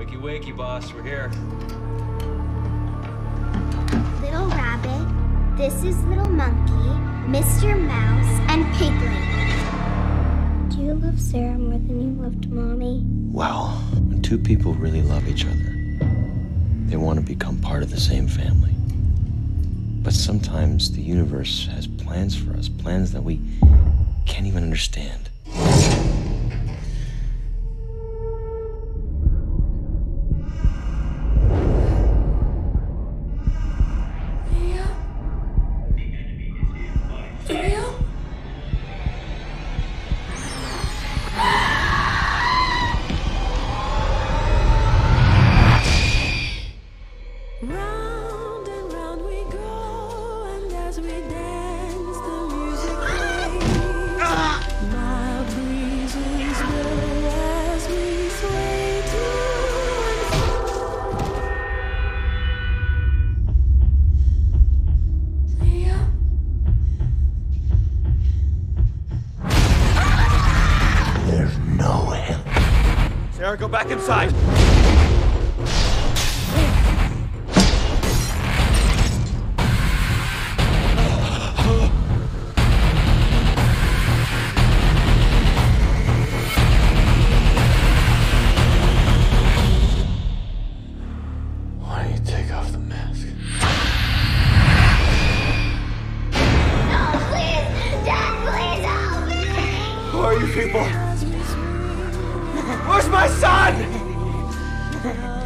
Wakey, wakey, boss. We're here. Little Rabbit, this is Little Monkey, Mr. Mouse, and Piglet. Do you love Sarah more than you loved Mommy? Well, when two people really love each other, they want to become part of the same family. But sometimes the universe has plans for us, plans that we can't even understand. Round and round we go, and as we dance, the music plays. Mild breezes blow as we sway to and fro. There's no help. Sarah, go back inside. Why don't you take off the mask? No, please! Dad, please help me! Who are you people? Where's my son?